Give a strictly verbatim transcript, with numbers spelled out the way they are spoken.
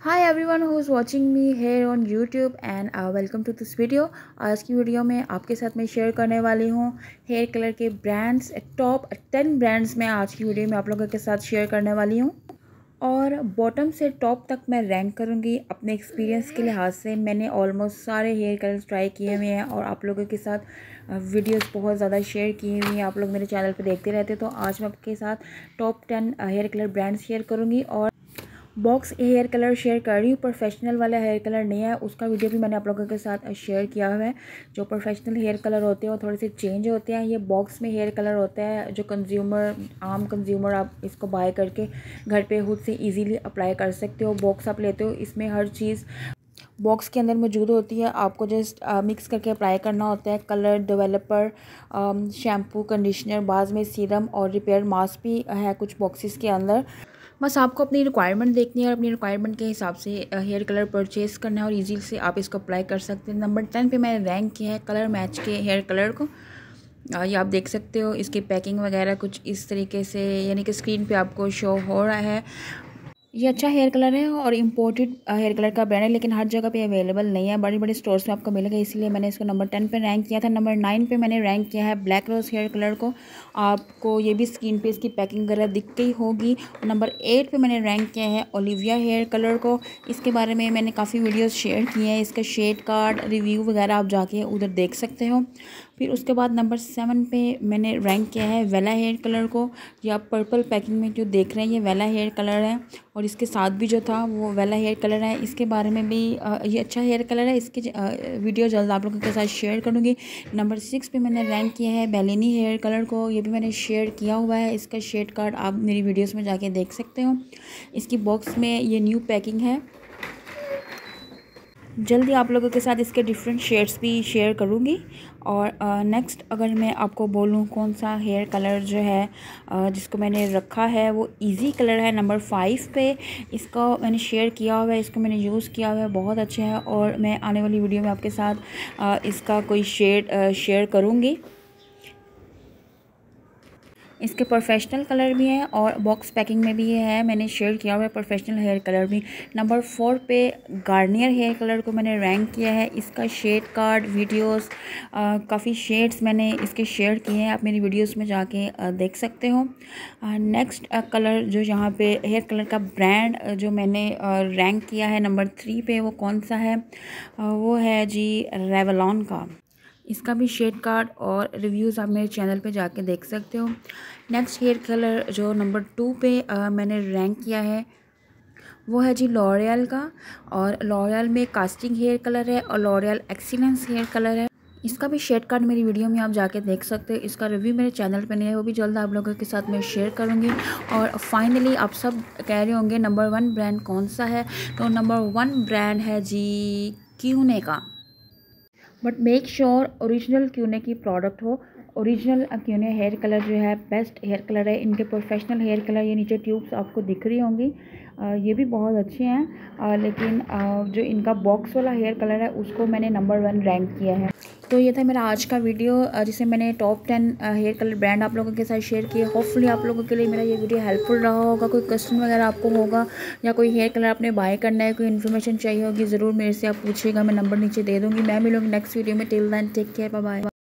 Hi everyone who is watching me here on YouTube and welcome to this video. आज की video में आपके साथ मैं शेयर करने वाली हूँ हेयर कलर के ब्रांड्स, टॉप टेन ब्रांड्स में आज की वीडियो में आप लोगों के साथ शेयर करने वाली हूँ और बॉटम से टॉप तक मैं रैंक करूँगी। अपने एक्सपीरियंस के लिहाज से मैंने ऑलमोस्ट सारे हेयर कलर्स ट्राई किए हुए हैं और आप लोगों के साथ वीडियोस बहुत ज़्यादा शेयर की हुई हैं। आप लोग मेरे चैनल पर देखते रहते, तो आज मैं आपके साथ top ten hair colour brand share करूँगी और बॉक्स हेयर कलर शेयर कर रही हूँ। प्रोफेशनल वाला हेयर कलर नहीं है, उसका वीडियो भी मैंने आप लोगों के साथ शेयर किया हुआ है। जो प्रोफेशनल हेयर कलर होते हैं वो थोड़े से चेंज होते हैं। ये बॉक्स में हेयर कलर होता है जो कंज्यूमर आम कंज्यूमर आप इसको बाय करके घर पे खुद से इजीली अप्लाई कर सकते हो। बॉक्स आप लेते हो, इसमें हर चीज़ बॉक्स के अंदर मौजूद होती है। आपको जस्ट मिक्स करके अप्लाई करना होता है। कलर डेवलपर, शैम्पू, कंडीशनर, बाद में सीरम और रिपेयर मास्क भी है कुछ बॉक्सेस के अंदर। बस आपको अपनी रिक्वायरमेंट देखनी है और अपनी रिक्वायरमेंट के हिसाब से हेयर कलर परचेज़ करना है और इजीली से आप इसको अप्लाई कर सकते हैं। नंबर टेन पे मैंने रैंक किया है कलर मैच के हेयर कलर को। ये आप देख सकते हो, इसकी पैकिंग वगैरह कुछ इस तरीके से, यानी कि स्क्रीन पे आपको शो हो रहा है। ये अच्छा हेयर कलर है और इम्पोर्टेड हेयर कलर का ब्रांड है, लेकिन हर जगह पे अवेलेबल नहीं है। बड़ी बड़ी स्टोर्स में आपको मिलेगा, इसलिए मैंने इसको नंबर टेन पे रैंक किया था। नंबर नाइन पे मैंने रैंक किया है ब्लैक रोज़ हेयर कलर को। आपको ये भी स्क्रीन पे इसकी पैकिंग वगैरह दिख गई होगी। नंबर एट पे मैंने रैंक किया है ओलिविया हेयर कलर को। इसके बारे में मैंने काफ़ी वीडियोज़ शेयर किए हैं, इसका शेड कार्ड रिव्यू वगैरह आप जाके उधर देख सकते हो। फिर उसके बाद नंबर सेवन पे मैंने रैंक किया है वेला हेयर कलर को। ये आप पर्पल पैकिंग में जो देख रहे हैं ये वेला हेयर कलर है और इसके साथ भी जो था वो वेला हेयर कलर है। इसके बारे में भी ये अच्छा हेयर कलर है, इसकी वीडियो जल्द आप लोगों के साथ शेयर करूँगी। नंबर सिक्स पे मैंने रैंक किया है बेलिनी हेयर कलर को। ये भी मैंने शेयर किया हुआ है, इसका शेड कार्ड आप मेरी वीडियोज़ में जाके देख सकते हो। इसकी बॉक्स में ये न्यू पैकिंग है। जल्दी आप लोगों के साथ इसके डिफरेंट शेड्स भी शेयर करूँगी। और नेक्स्ट uh, अगर मैं आपको बोलूँ कौन सा हेयर कलर जो है uh, जिसको मैंने रखा है वो इजी कलर है। नंबर फाइव पे इसको मैंने शेयर किया हुआ है, इसको मैंने यूज़ किया हुआ है, बहुत अच्छा है और मैं आने वाली वीडियो में आपके साथ uh, इसका कोई शेड uh, शेयर करूँगी। इसके प्रोफेशनल कलर भी हैं और बॉक्स पैकिंग में भी ये है, मैंने शेयर किया हुआ है प्रोफेशनल हेयर कलर भी। नंबर फोर पे गार्नियर हेयर कलर को मैंने रैंक किया है। इसका शेड कार्ड वीडियोस काफ़ी शेड्स मैंने इसके शेयर किए हैं, आप मेरी वीडियोस में जाके आ, देख सकते हो। नेक्स्ट कलर जो यहाँ पे हेयर कलर का ब्रांड जो मैंने रैंक किया है नंबर थ्री पे, वो कौन सा है? आ, वो है जी रेवलॉन का। इसका भी शेड कार्ड और रिव्यूज़ आप मेरे चैनल पे जाके देख सकते हो। नेक्स्ट हेयर कलर जो नंबर टू पे आ, मैंने रैंक किया है वो है जी लॉरियल का। और लॉरियल में कास्टिंग हेयर कलर है और लॉरियल एक्सीलेंस हेयर कलर है। इसका भी शेड कार्ड मेरी वीडियो में आप जाके देख सकते हो। इसका रिव्यू मेरे चैनल पे नहीं है, वो भी जल्द आप लोगों के साथ मैं शेयर करूँगी। और फाइनली आप सब कह रहे होंगे नंबर वन ब्रांड कौन सा है, तो नंबर वन ब्रांड है जी क्यूने का। But make sure original Keune की प्रोडक्ट हो। ओरिजिनल क्यूने हेयर कलर जो है बेस्ट हेयर कलर है। इनके प्रोफेशनल हेयर कलर ये नीचे ट्यूब्स आपको दिख रही होंगी, ये भी बहुत अच्छे हैं। आ, लेकिन आ, जो इनका बॉक्स वाला हेयर कलर है उसको मैंने नंबर वन रैंक किया है। तो ये था मेरा आज का वीडियो जिसे मैंने top ten hair colour brand आप लोगों के साथ शेयर किया। होपफुली आप लोगों के लिए मेरा ये वीडियो हेल्पफुल रहा होगा। कोई क्वेश्चन वगैरह आपको होगा या कोई हेयर कलर आपने बाय करना है, कोई इन्फॉर्मेशन चाहिए होगी, ज़रूर मेरे से आप पूछिएगा, मैं नंबर नीचे दे दूँगी। मैं मिलूँगी नेक्स्ट वीडियो में। Till then take care, bye bye.